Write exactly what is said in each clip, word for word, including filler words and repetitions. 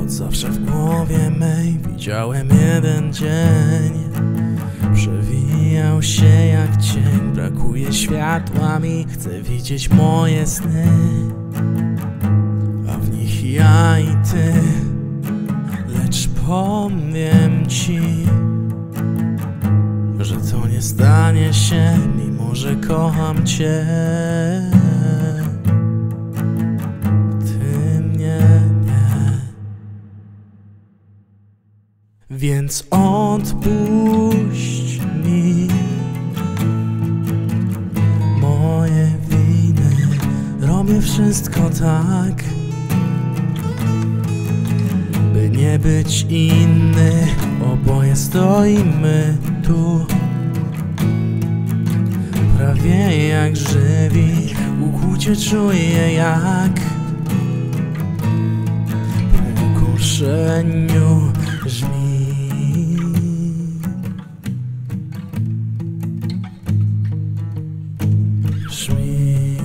Od zawsze w głowie mej widziałem jeden dzień. Przewijał się jak cień, brakuje światła mi, chcę widzieć moje sny, a w nich ja i ty. Lecz powiem ci, że to nie stanie się, mimo że kocham cię. Ty mnie nie. Więc odpuść mi moje winy. Robię wszystko tak, by nie być inny. Oboje stoimy tu, prawie jak żywi. Ukłucie czuję jak po ukoszeniu żmi. Żmi.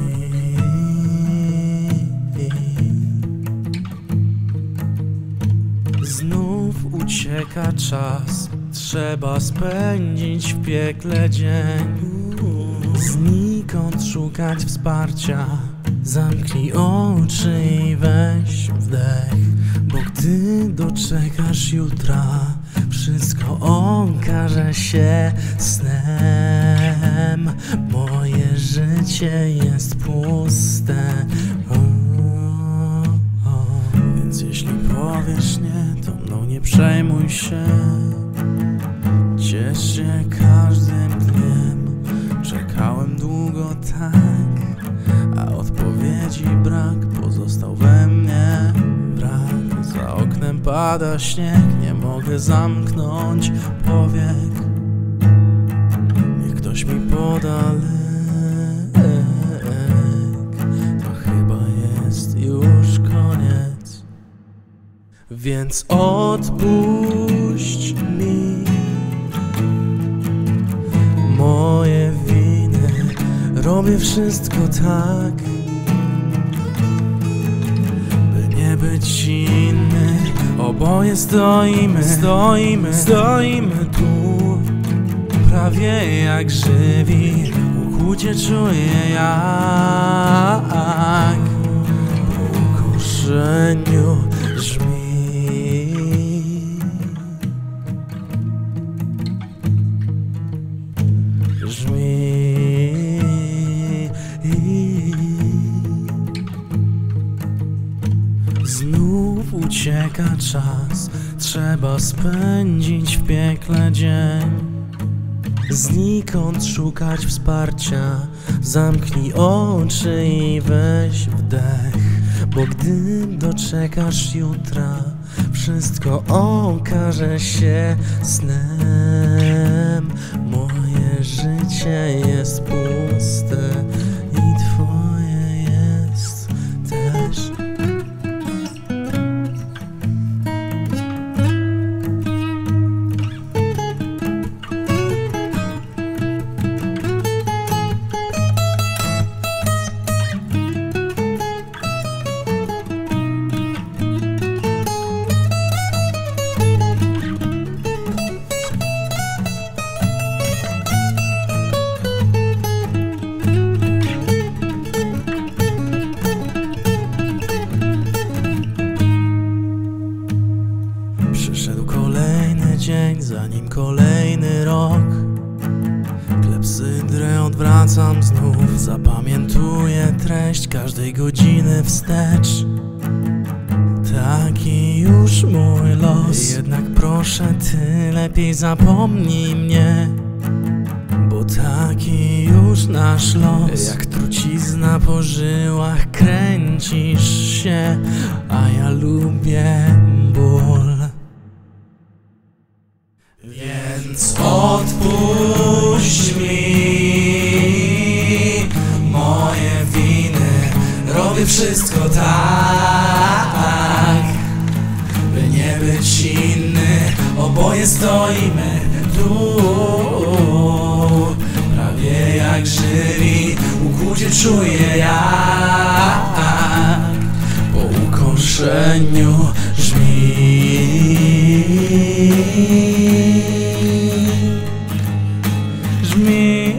Znów ucieka czas, trzeba spędzić w piekle dzień. Znikąd szukać wsparcia, zamknij oczy i weź wdech. Bo gdy doczekasz jutra, wszystko okaże się snem. Moje życie jest puste. O, o. Więc jeśli powiesz nie, to mną nie przejmuj się. Ciesz się każdym dniem. Czekałem długo tak, a odpowiedzi brak. Pozostał we mnie brak. Za oknem pada śnieg, nie mogę zamknąć powiek. Niech ktoś mi poda lek. To chyba jest już koniec. Więc odpuść mi moje winy. Robię wszystko tak, by nie być inny. Oboje stoimy, stoimy, stoimy tu, prawie jak żywi. Ukłucie czuję jak po ukoszeniu żmi. Żmi. Znów ucieka czas, trzeba spędzić w piekle dzień. Znikąd szukać wsparcia, zamknij oczy i weź wdech. Bo gdy doczekasz jutra, wszystko okaże się snem. Moje życie jest puste i twoje jest też. Przyszedł kolejny dzień, za nim kolejny rok. Klepsydrę odwracam znów, zapamiętuję treść każdej godziny wstecz. Taki już mój los. Jednak proszę, ty lepiej zapomnij mnie, bo taki już nasz los. Jak trucizna po żyłach kręcisz się, a ja lubię ból. Więc odpuść mi moje winy. Robię wszystko tak, by nie być inny. Oboje stoimy tu, prawie jak żywi. Ukłucie czuję jak po ukoszeniu. ogłoszeniu żmi. Żmi.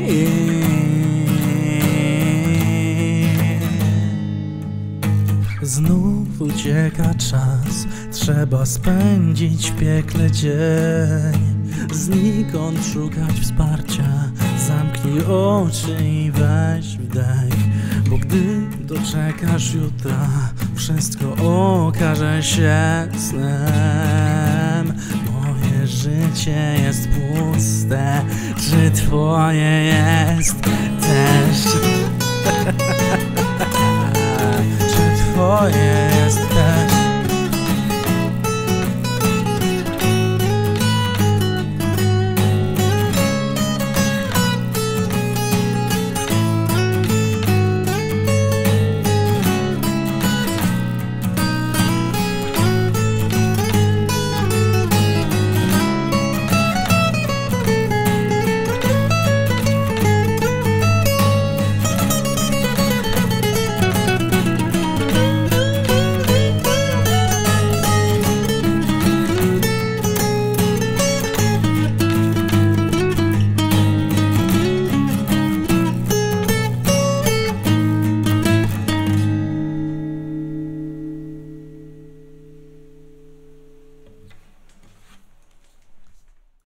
Znów ucieka czas, trzeba spędzić w piekle dzień. Znikąd szukać wsparcia, zamknij oczy i weź wdech. Bo gdy doczekasz jutra, wszystko okaże się snem. Moje życie jest puste, czy twoje jest też? Czy twoje jest też?